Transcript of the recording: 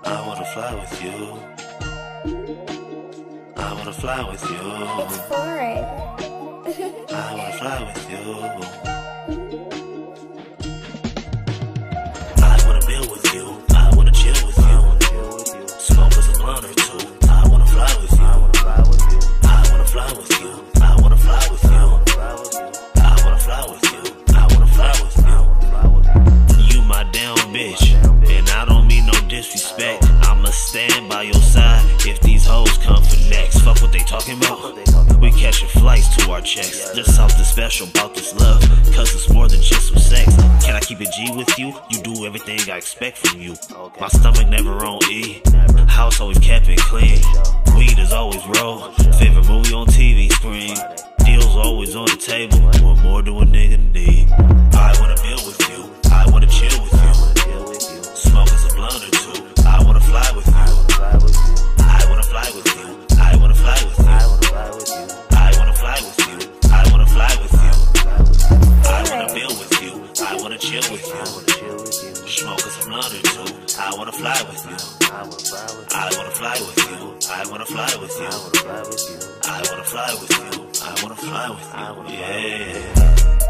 I wanna fly with you. I wanna fly with you. It's foreign. I wanna fly with you. I wanna build with you. I wanna chill with you. Smoke us a blunt or two. I wanna fly with you. I wanna fly with you. I wanna fly with you. I wanna fly with you. I wanna fly with you. I wanna fly with you. You my damn bitch, and I don't mean no disrespect. I'ma stand by your side if these hoes come for next. Fuck what they talking about. We catching flights to our checks. There's something special about this love, cause it's more than just some sex. Can I keep it G with you? You do everything I expect from you. My stomach never on E. House always kept it clean. Weed is always roll. Favorite movie on TV screen. Deals always on the table. What more do a nigga need? I wanna build with you. I wanna chill with you. Smoke us a blunt or two. I wanna fly with you. I wanna fly with you. I wanna fly with you. I wanna fly with you. I wanna fly with you. I wanna build with you. I wanna chill with you. Smoke us a blunt or two. I wanna fly with you. I wanna fly with you. I wanna fly with you. I wanna fly with you. I wanna fly with you. Yeah.